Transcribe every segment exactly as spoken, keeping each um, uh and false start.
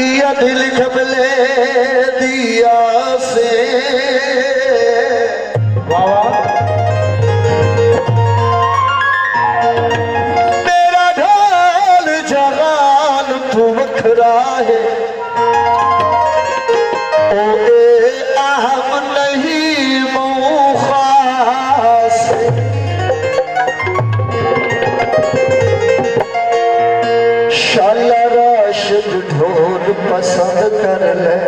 दिया दिल घबले दिया से तेरा ढोल जहान तू वखरा है ओ ए अहम नहीं मौखास शाला राशिद ढोल पसंद कर ले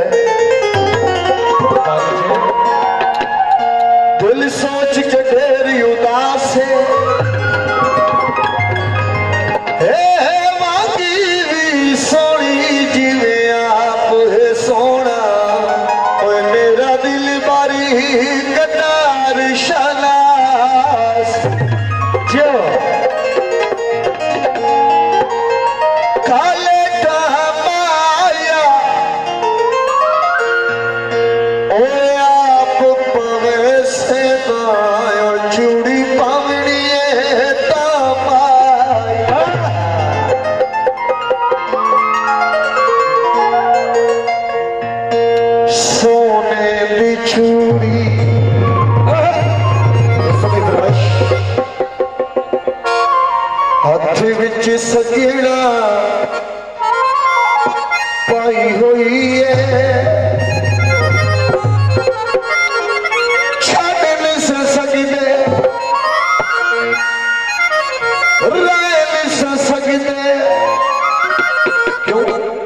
दिल सोच के ढेर उदास है सगीना पाई हुई है छड़ नहीं स सकते रह नहीं स सकते क्यों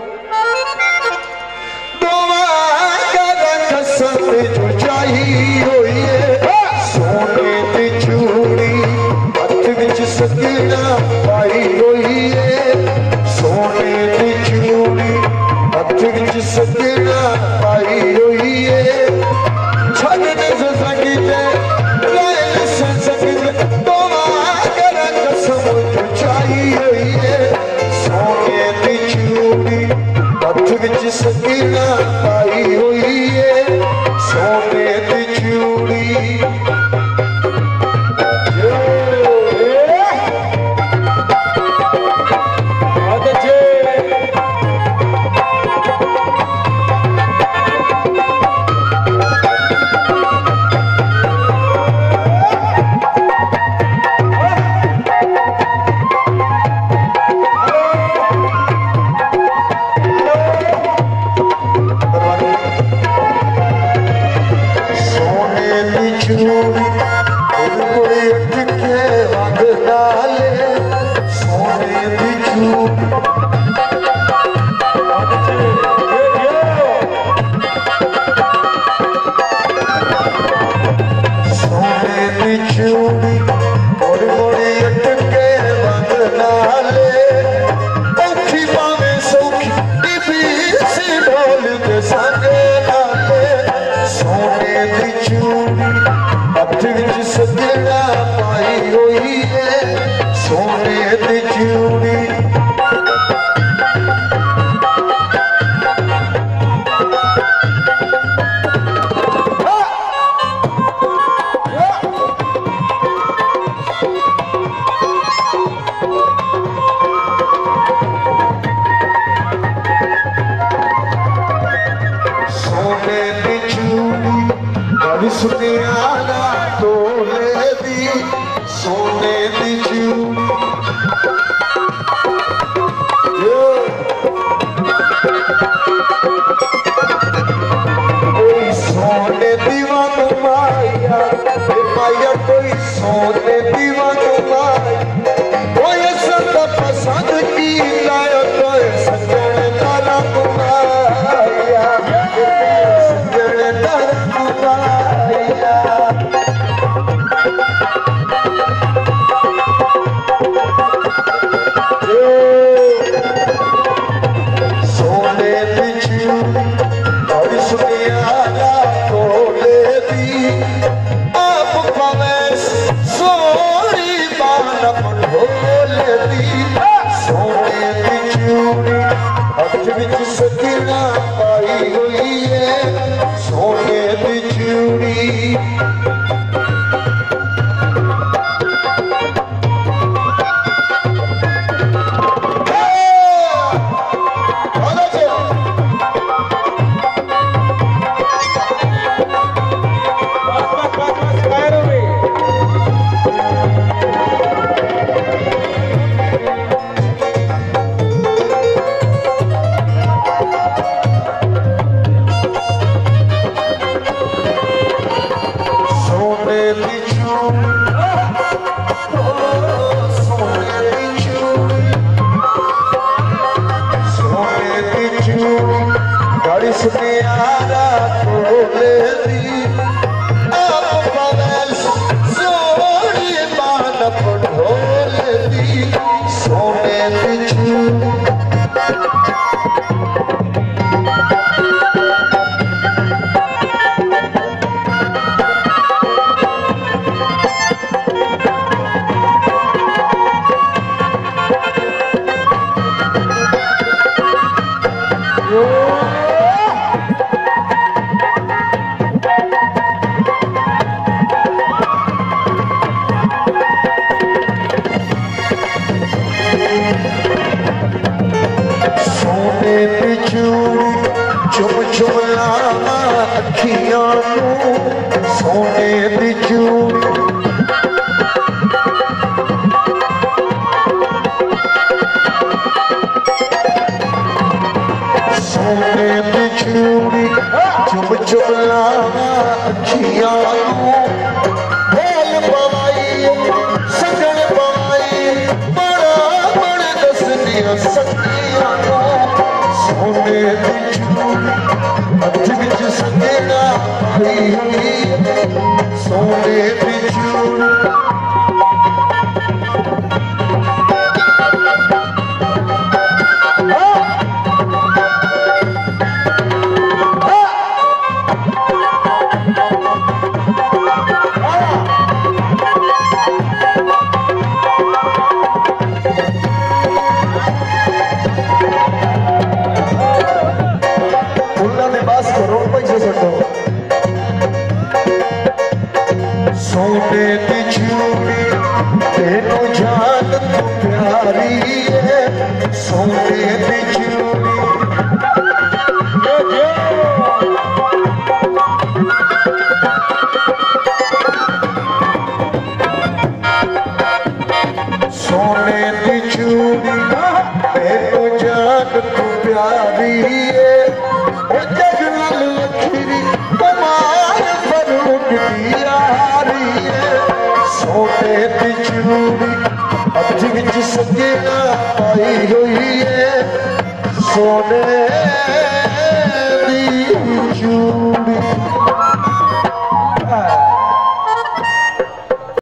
दोवा कसम जो चाहिए हुई है सोने की चूड़ी हथ विच सगीना पाई हुई है सोने की चूड़ी हथ विच सगीना पाई हुई है छड़ नहीं स सकते रह नहीं स सकते दोवा कसम जो चाहिए हुई है सोने की चूड़ी हथ विच सगीना पाई हुई है सोने की चूड़ी बड़ी सुनियारा कोले दी आप बरस सोनी मान पढ़ोले दी सोने दी चूड़ी चुम चुम लावा अखियां नू सोने दी चूड़ी सोने दी चूड़ी चुम चुम लावा अखियां नू बोल पवाई सगन पवाई बड़ा बड़े दसनिया सखियां नू सोने दी सगेगा सोने दी चूड़ी सोने दी चूड़ी तेनू जान तू प्यारी है सोने दी चूड़ी सोने दी चूड़ी तेनू जान तू प्यारी है ओ जगनल लखीरी कमाल फरूक दिया सोने दी चूड़ी अज विच सगेना पाई हुई है सोने